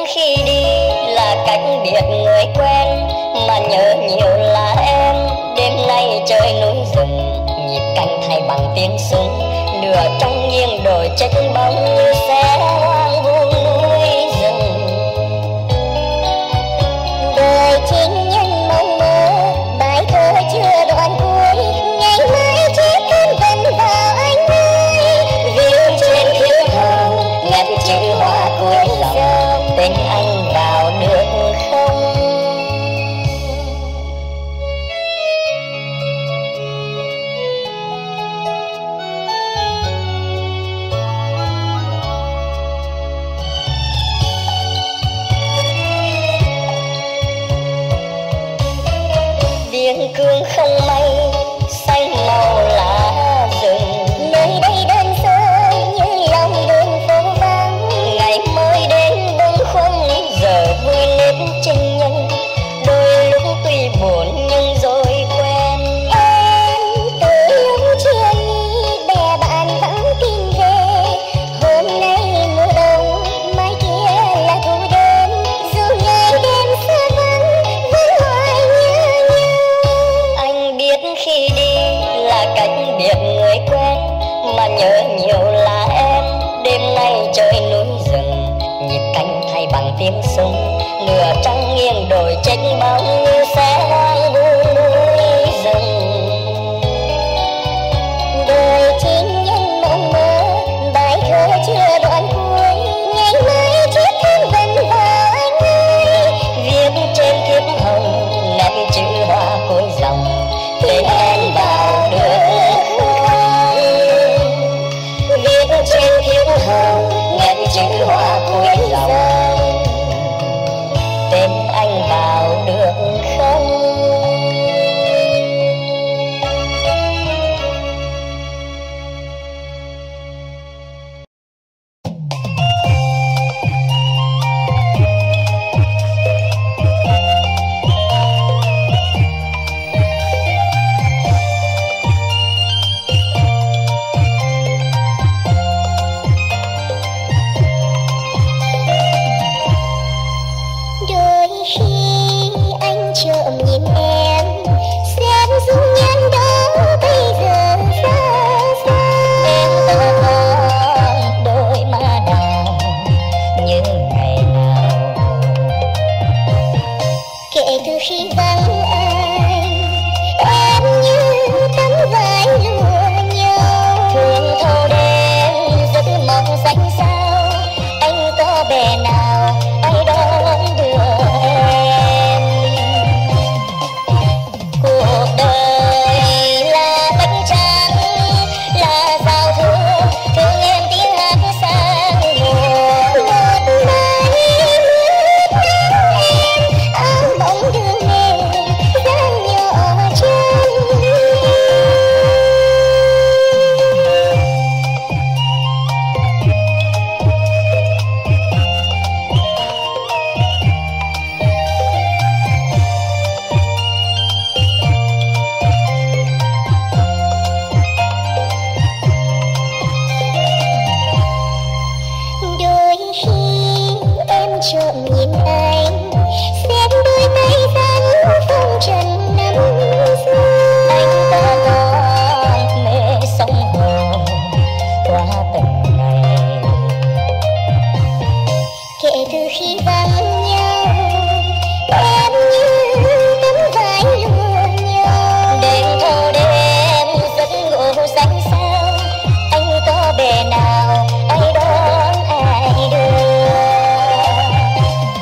khi đi là cách biệt người quen, mà nhớ nhiều là em. Đêm nay trời núi rừng, nhịp canh thay bằng tiếng súng, lửa trong nghiêng đồi trách bóng như xe hoang vu núi rừng. Đời chính nhân mong mơ, bài thơ chưa đoạn cuối, ngày mai chiếc thân vần vào anh ơi. Viết trên thiếp hồng ngắt chữ hoa cuối dòng, tên anh vào được không? Biên cương không mây xanh màu lá rừng, nơi đây đơn sơ như lòng đường phố vắng. ngày mới đến bâng khuâng giờ vui nét chân nhân, đôi lúc tuy buồn nhưng rồi quen. Em từ lúc chia ly bè bạn vẫn tìm về, hôm nay mùa đông mai kia là thu đến. Dù ngày đêm xa vắng vẫn hoài nhớ nhau. Anh biết khi đi là cách biệt người quen, mà nhớ nhiều là em. Đêm nay trời núi rừng, nhịp canh thay bằng tiếng súng, lửa trắng nghiêng đồi trách bóng như xe hoang vu núi rừng. Đời chính nhân mộng mơ, bài thơ chưa đoạn cuối, ngày mai chiếc thân vần vào anh ơi. Viết trên thiếp hồng nét chữ hoa cuối dòng, tên em vào được không? Viết trên thiếp hồng nét chữ hoa cuối dòng, tên anh vào được không? Đôi khi anh trộm nhìn em, xem dung nhan đó bây giờ ra sao. Em to con đôi má đào như ngày nào, Kể từ khi vắng anh, em như tấm vải lụa nhau. thương thâu đêm giấc mộng xanh sao, anh có bè nào ai đón đưa em. Cuộc đời là bánh tráng, là giao thương, thương em tiếng hát sang mùa. Một mai mướt nắng em, áo bóng đường mềm, gian nhỏ chân. Đôi khi em trộm nhìn anh, xem đôi tay rắn phong trần năm xưa. Anh có con mê sông hồ qua từng ngày, Kể từ khi vắng nhau, em như tấm vải lụa nhau. đêm thâu đêm giấc ngủ xanh sao, anh có bè nào ai đón ai đưa.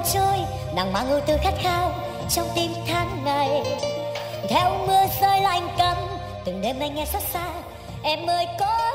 trôi, nàng mang ưu tư khát khao trong tim tháng ngày. Theo mưa rơi lạnh căm, từng đêm anh nghe xót xa, em ơi có